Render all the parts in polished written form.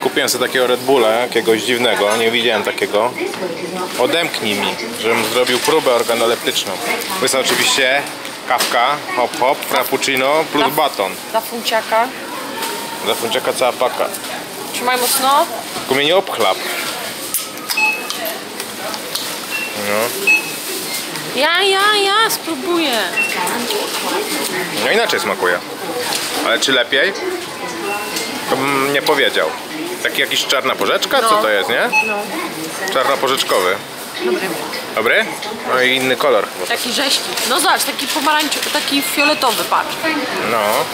kupiłem sobie takiego Red Bulla, jakiegoś dziwnego, nie widziałem takiego. Odemknij mi, żebym zrobił próbę organoleptyczną. To jest oczywiście kawka, hop hop, frappuccino plus baton. Dla funciaka. Dla funciaka cała paka. Trzymaj mocno. Tylko mnie nie obchlap. No. Ja spróbuję. No inaczej smakuje. Ale czy lepiej? To bym nie powiedział. Taki jakiś czarna porzeczka? Co to jest, nie? No. Czarnoporzeczkowy. Dobry. Dobry? No i inny kolor. Taki rześki. No zobacz, taki pomarańczowy, taki fioletowy, patrz. No.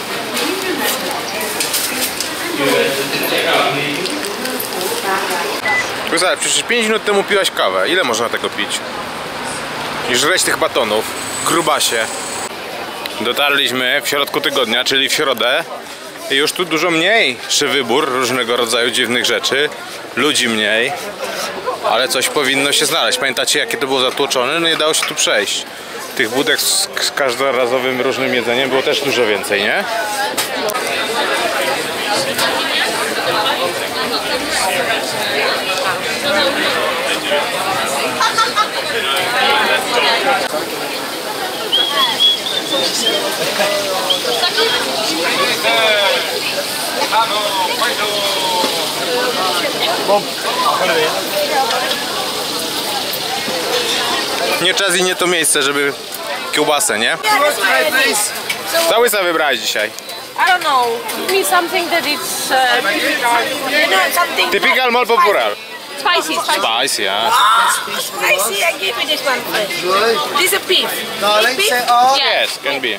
Kusar, przecież 5 minut temu piłaś kawę. Ile można tego pić? I żreć tych batonów. Grubasie. Dotarliśmy w środku tygodnia, czyli w środę. I już tu dużo mniejszy wybór różnego rodzaju dziwnych rzeczy. Ludzi mniej. Ale coś powinno się znaleźć. Pamiętacie, jakie to było zatłoczone? No nie dało się tu przejść. Tych budek z każdorazowym różnym jedzeniem było też dużo więcej, nie? Nie czas i nie to miejsce, żeby kiełbasę, nie? Co łysa wybrałeś dzisiaj? I don't know. Give me something that it's you know, something Typical mol popular. spicy. Spicy, yeah. Spicy, I give you this one first. This is a beef. Darling, Beef? say oh. Yes, can be.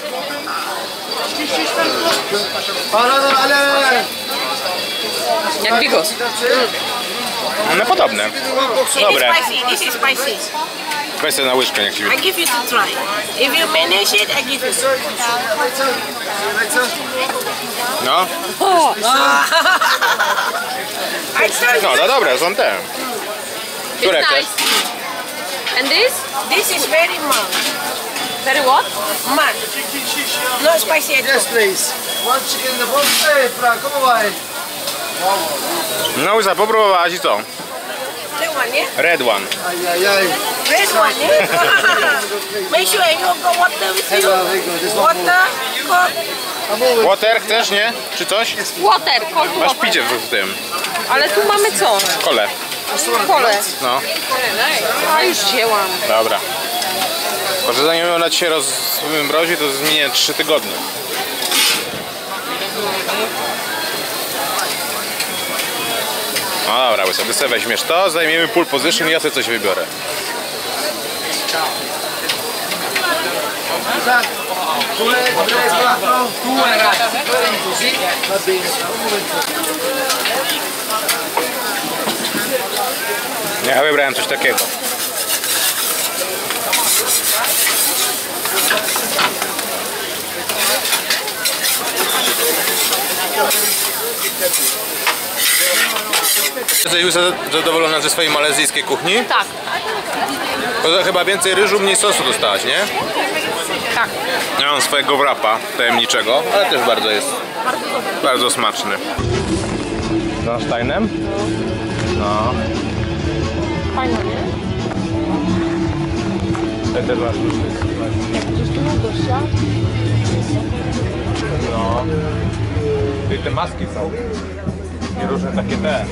Jak bigos. No podobne. It Dobre. is spicy. This is spicy. Weź sobie na łyżkę, niech ci I give you to try. If you manage it, I give you. No, O, I tell no, you, no dobre, są te. Które it's też? nice. And this? this is very mild. Very what? Mild. No spicy at all. Yes, please. One chicken in the box. Hey, Frank, come away. No łysa, popróbowałaś i co? That one, yeah? Red one. Ay, ay, ay. Red one, yeah? Make sure you got water with you. Hello, very good. This one more. Water, Coke. I'm always. Water chcesz, nie? Czy coś? Water, cold Masz water. picie w tym. Ale tu mamy co? Kole. Kole. No, A już wzięłam. dobra. Może zanim ona ci się rozmrozi, to zmienię 3 tygodnie. No dobra, łysa, ty sobie weźmiesz to, zajmiemy pole position i ja sobie coś wybiorę. Frank, two legs back now. Two and a half. You see? Not being Ja wybrałem coś takiego. Jesteś już zadowolona ze swojej malezyjskiej kuchni? Tak, To chyba więcej ryżu, mniej sosu dostałaś, nie? tak. Ja mam swojego wrapa tajemniczego, ale też bardzo jest bardzo smaczny. Z Einsteinem? No. Fajnie, nie? Ten też masz no. I te maski są. I różne takie te.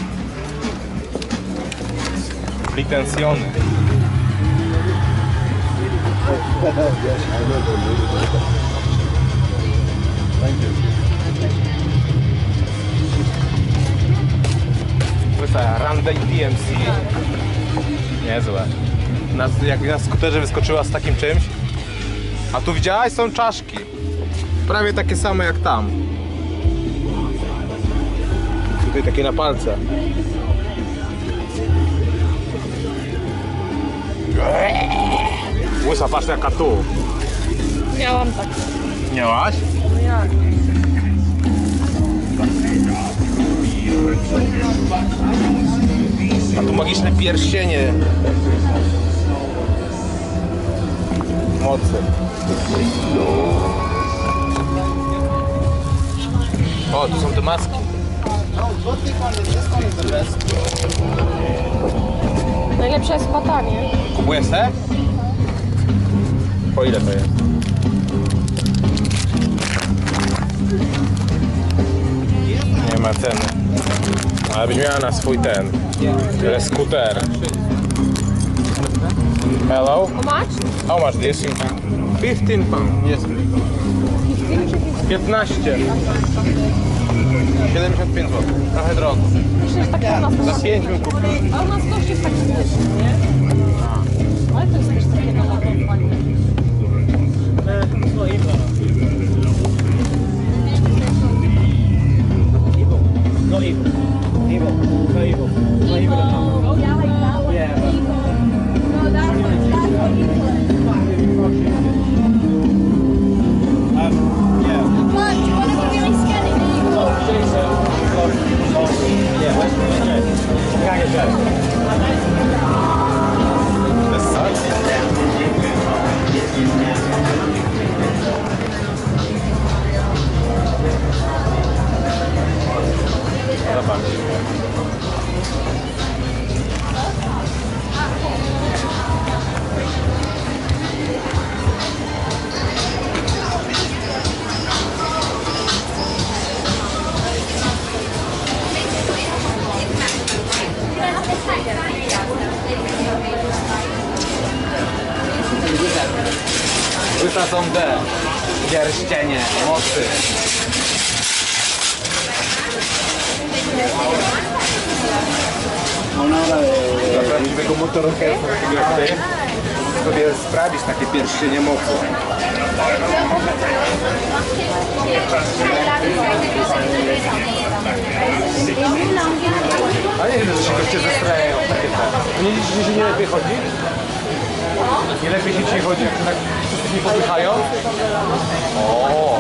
Pretensjony. Randa i DMC. Niezłe. Jak na skuterze wyskoczyła z takim czymś. A tu widziałaś, są czaszki. Prawie takie same jak tam. Tutaj takie na palce. Łysa, patrz jaka tu. Miałam tak. Miałaś? No jak? A tu magiczne pierścienie. Mocy. O, tu są te maski. Najlepsza jest pata, nie? Kupujesz te? Po ile to jest? Nie ma ceny. Ale byś miała na swój ten. Skuter. Hello? How much? How much this? 15 pound. Yes. 15. 75 zł. Trochę drogo. Myślę, że tak u nas Za 5 bym kupił. A u nas gość jest taki wyższy, nie? Ale to jest też takie na ładowanie. No evil. Evil. No evil. No evil. Łysa są te pierścienie mocy. Dla prawdziwego motorowca takiego jak ty, sobie sprawić takie pierścienie mocy. A nie wiem, że się goście zestrajają takie te. Nie liczysz, że się nie lepiej chodzi? Nie lepiej się dzisiaj chodzi, jak tak wszyscy nie popychają? O.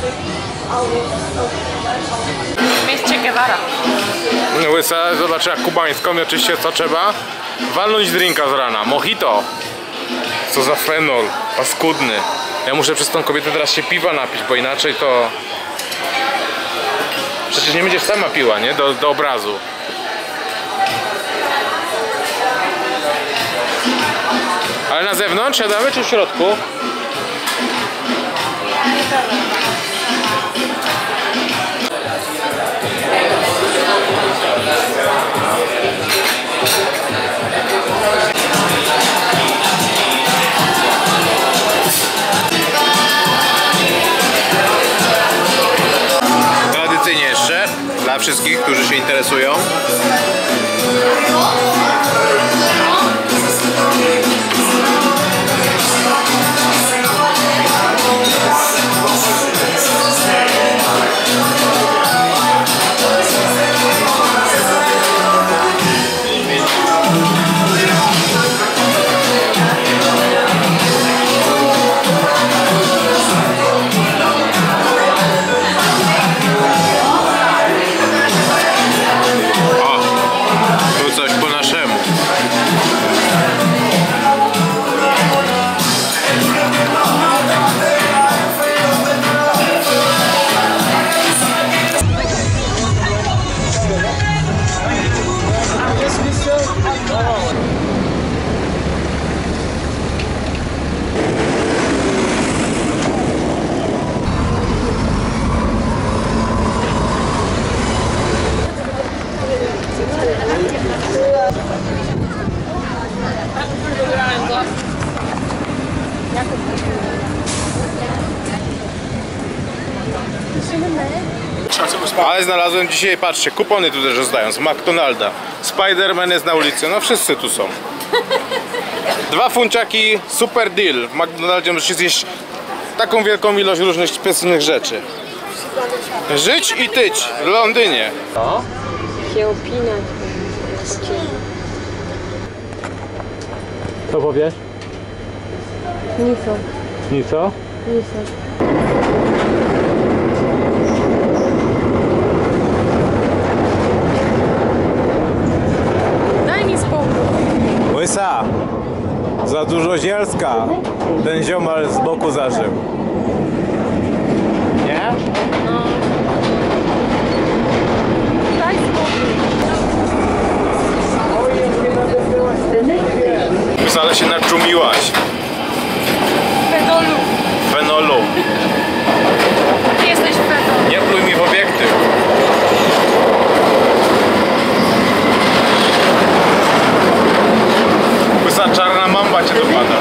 Mieście Guevara. Łysa zobaczyła kubańską i oczywiście co trzeba? Walnąć drinka z rana. Mojito. Co za fenol. Paskudny. Ja muszę przez tą kobietę teraz się piwa napić, bo inaczej to... Przecież nie będziesz sama piła, nie? Do obrazu. Ale na zewnątrz siadamy czy w środku? Tradycyjnie jeszcze, dla wszystkich, którzy się interesują. Ale znalazłem dzisiaj, patrzcie, kupony tu też rozdają z McDonalda. Spider-Man jest na ulicy, no wszyscy tu są. 2 funciaki, super deal. W McDonaldzie możecie zjeść taką wielką ilość różnych specjalnych rzeczy. Żyć i tyć w Londynie. Się opinać. Co powiesz? Nico. Nico? Nico. Daj mi spokój. Łysa! Za dużo zielska. Ten ziomal z boku zażył. Nie? No. Daj spokój. Napiłaś. Fenolu. Fenolu. Ty jesteś fenol. Nie pluj mi w obiektyw. Łysa czarna mamba cię dopada.